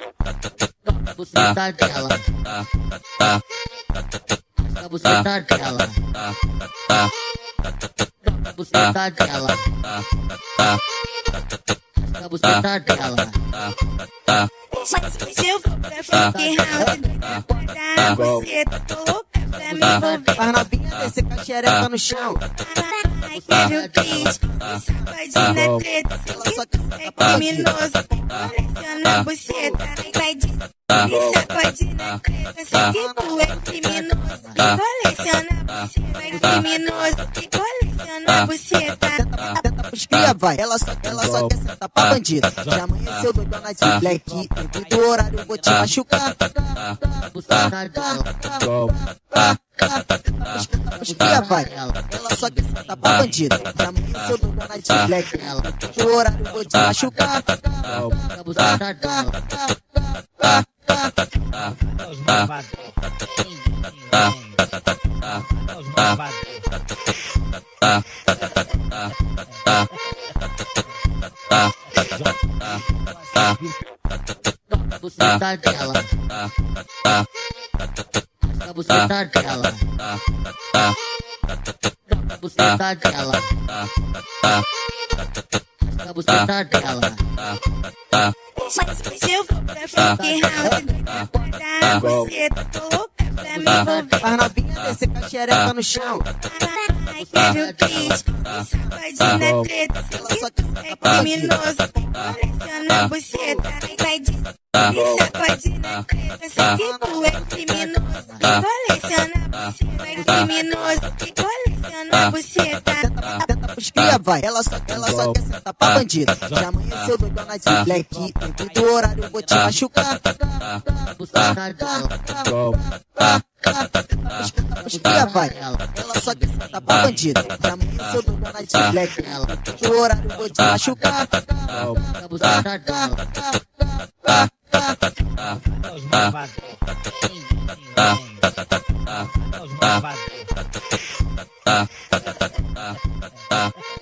buceta dela, a buceta dela, a buceta dela, a buceta dela. Mas hoje eu vou pra funk house, botar a buceta, tô louca pra me envolver. Faz novinha descer com a xereca no chão. Ai, quero kit, safadinha na treta. É criminoso, coleciona a buceta. Vai de safadinha na treta. Sei que tu é criminoso, coleciona a buceta. É criminoso, coleciona a buceta. Tenta pros cria, vai. Ela só quer sentar pra bandido. Já amanheceu doidona de black. Dentro do horário eu vou te machucar. Buceta dela, Pros cria, vai. Ela só quer sentar pra bandido. Já amanheceu doidona de black. Dentro do horário eu vou te machucar. a buceta dela. Buceta dela, a buceta dela, a buceta dela, a buceta dela. Mas hoje eu vou pra funk house, botar a buceta, tô louca pra me envolver. Faz novinha descer com a xereca no chão. Ai, quero kit, safadinha na treta. É criminoso, coleciona a buceta. Vai de safadinha na treta. Sei que tu é criminoso, coleciona a buceta. É criminoso, coleciona a buceta. Tenta pros cria, vai. Ela só quer sentar pra bandido. Já amanheceu doidona de black. Dentro do horário eu vou te machucar. Buceta dela, Pros cria, vai. Ela só quer sentar pra bandido. Já amanheceu doidona de black. Dentro do horário eu vou te machucar. a buceta dela. Os malvados.